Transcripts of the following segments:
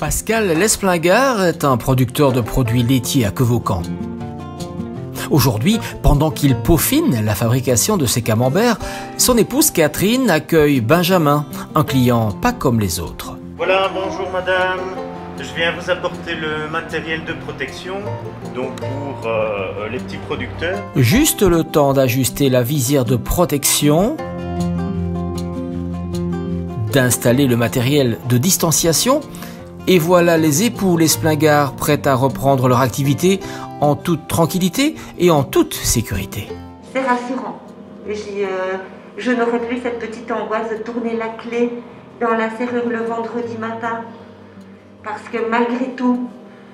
Pascal Lesplingard est un producteur de produits laitiers à Quevaucamp. Aujourd'hui, pendant qu'il peaufine la fabrication de ses camemberts, son épouse Catherine accueille Benjamin, un client pas comme les autres. Voilà, bonjour madame. Je viens vous apporter le matériel de protection, donc pour les petits producteurs. Juste le temps d'ajuster la visière de protection, d'installer le matériel de distanciation, et voilà les époux Lesplingard prêts à reprendre leur activité en toute tranquillité et en toute sécurité. C'est rassurant. Je n'aurais plus cette petite angoisse de tourner la clé dans la serrure le vendredi matin. Parce que malgré tout,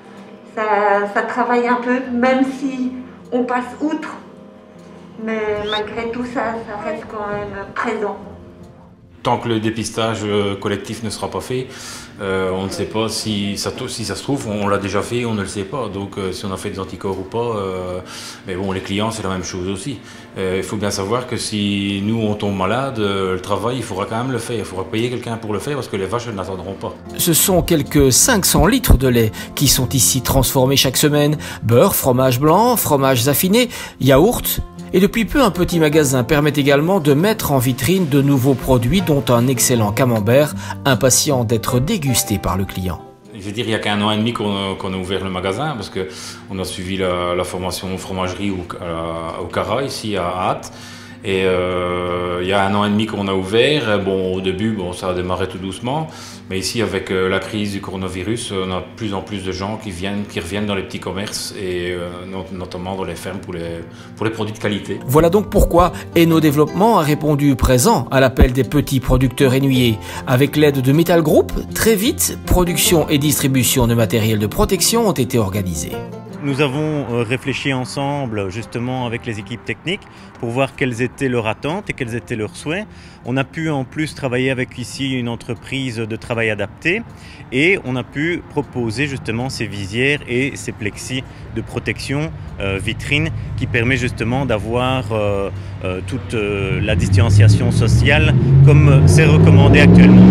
ça travaille un peu, même si on passe outre. Mais malgré tout, ça reste quand même présent. Tant que le dépistage collectif ne sera pas fait, on ne sait pas si ça se trouve, on l'a déjà fait, on ne le sait pas. Donc si on a fait des anticorps ou pas, mais bon, les clients, c'est la même chose aussi. Il faut bien savoir que si nous, on tombe malade, le travail, il faudra quand même le faire. Il faudra payer quelqu'un pour le faire parce que les vaches, elles n'attendront pas. Ce sont quelques 500 litres de lait qui sont ici transformés chaque semaine. Beurre, fromage blanc, fromages affinés, yaourt. Et depuis peu, un petit magasin permet également de mettre en vitrine de nouveaux produits, dont un excellent camembert, impatient d'être dégusté par le client. Je veux dire, il n'y a qu'un an et demi qu'on a ouvert le magasin, parce qu'on a suivi la formation fromagerie au Cara, ici à Ath. Et il y a un an et demi qu'on a ouvert. Bon, au début, ça a démarré tout doucement. Mais ici, avec la crise du coronavirus, on a de plus en plus de gens qui reviennent dans les petits commerces et notamment dans les fermes pour les produits de qualité. Voilà donc pourquoi Eno Développement a répondu présent à l'appel des petits producteurs ennuyés. Avec l'aide de Metal Group, très vite, production et distribution de matériel de protection ont été organisées. Nous avons réfléchi ensemble justement avec les équipes techniques pour voir quelles étaient leurs attentes et quels étaient leurs souhaits. On a pu en plus travailler avec ici une entreprise de travail adapté et on a pu proposer justement ces visières et ces plexis de protection vitrine qui permet justement d'avoir toute la distanciation sociale comme c'est recommandé actuellement.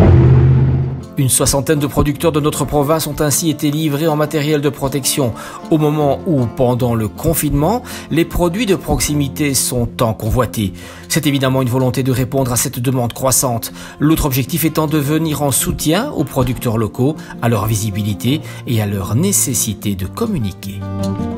Une soixantaine de producteurs de notre province ont ainsi été livrés en matériel de protection au moment où, pendant le confinement, les produits de proximité sont tant convoités. C'est évidemment une volonté de répondre à cette demande croissante. L'autre objectif étant de venir en soutien aux producteurs locaux, à leur visibilité et à leur nécessité de communiquer.